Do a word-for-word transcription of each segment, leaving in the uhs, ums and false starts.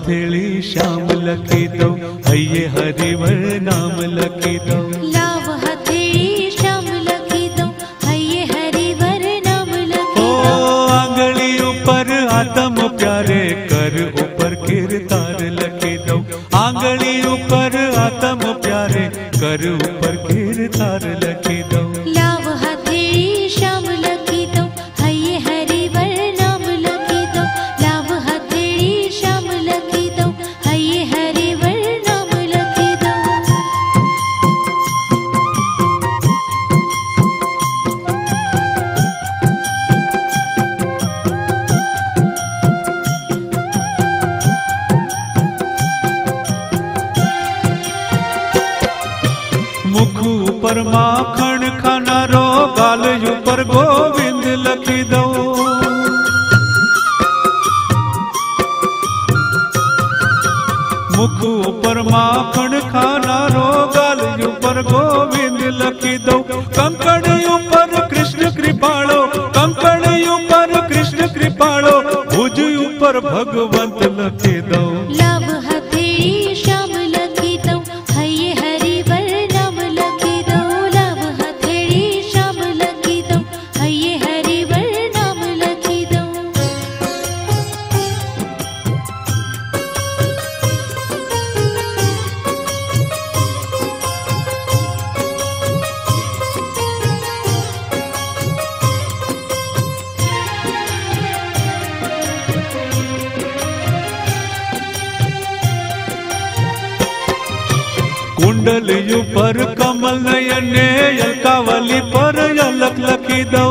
हथेली श्याम लखी दो, हये हरिवर नाम लखी दो। लाव हथेली श्याम लखी दो, हये हरिवर नाम लखी दो। ओ आंगली ऊपर आत्म प्यारे, कर ऊपर कीर्तार लखी दो। आंगली ऊपर आत्म प्यारे, कर ऊपर कीर्तार लखी दो। लाव हथेली श्याम लखी दो, हये हरिवर नाम लखी दो। लाव हथेली श्याम लखी दो, हये हरिवर नाम लखी दो। मुख ऊपर माखण खानारो, गाल ऊपर गोविंद लखी दो। मुख ऊपर माखण खानारो, गाल ऊपर गोविंद लखी दो। कंकण ऊपर कृष्ण कृपालो, कंकण ऊपर कृष्ण कृपालो, भुज ऊपर भगवंत लखी दो। लाव हथेली श्याम लखी दो, हये हरिवर नाम लखी दो। लाव हथेली श्याम लखी दो, हये हरिवर नाम लखी दो। कुंडल ऊपर कमल नयने, अलकावली पर अलग लखी दो।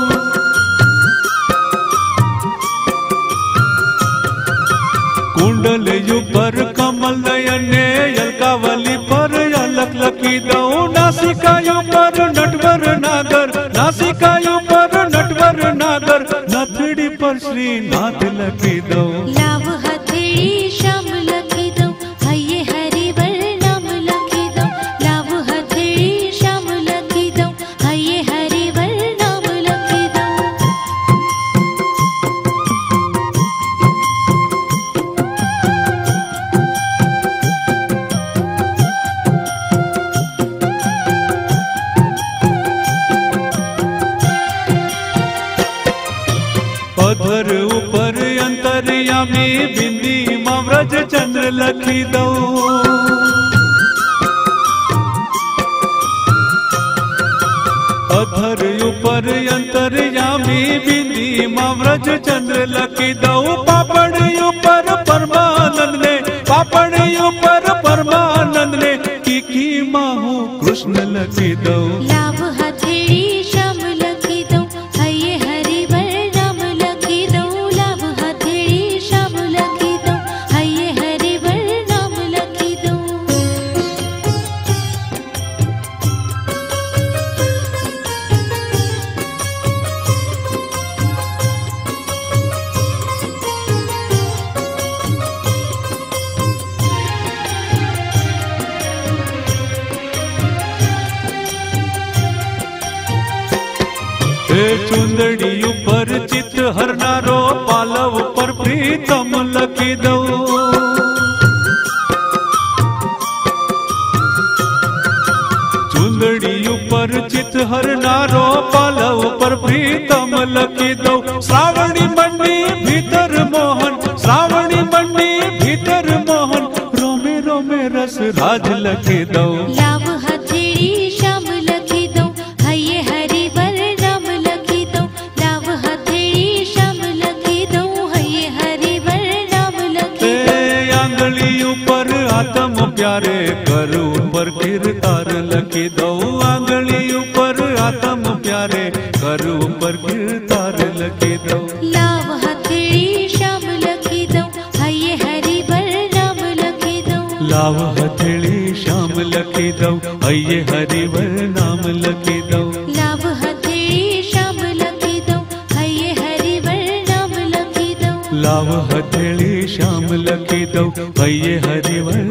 कुंडल ऊपर कमल नयने, अलकावली पर अलग लखी दो। नासिका ऊपर नटवर नागर, नासिका ऊपर नटवर नागर, नथड़ी पर श्रीनाथ लखी दो। लाव हथेली श्याम लखी दो, हये हरिवर नाम लखी दो। लाव हथेली श्याम लखी दो, हये हरिवर नाम लखी दो। अधर ऊपर अंतर्यामी, बिंदी मां व्रज चंद्र लखी दो। अधर ऊपर अंतर्यामी, बिंदी मां व्रज चंद्र लखी दो। पापड़ ऊपर परमानंद ने, पापड़ ऊपर परमानंद ने, की की माहू कृष्ण लखी दो। लाव हथेली श्याम लखी दो, हये हरिवर नाम लखी दो। लाव हथेली श्याम लखी दो, हये हरिवर नाम लखी दो। हे चुंदड़ी ऊपर चित हरनारो, पालव ऊपर प्रीतम लखी दो। चुंदड़ी ऊपर चित हरनारो, पालव ऊपर प्रीतम लखी दो। श्रावणी मंडी भीतर मोहन, श्रावणी मंडी भीतर मोहन, रोमे रोमे रस राज लखी दो। लाव हथेली श्याम लखी दो, हये हरिवर नाम लखी दो। लाव हथेली श्याम लखी दो, हये हरिवर नाम लखी दो। ए आंगली ऊपर आत्म प्यारे, कर ऊपर कीर्तार लखी दो। आंगली ऊपर आत्म प्यारे, कर ऊपर कीर्तार लखी दो। लाव हथेली श्याम लखी दो, हये हरिवर नाम लखी दो। लाव हथेली श्याम लखी दो, हये हरिवर नाम लखी दो। लाव हथेली श्याम लखी दो, हये हरिवर नाम लखी दो। लाव हथेली श्याम लखी दो, हये हरिवर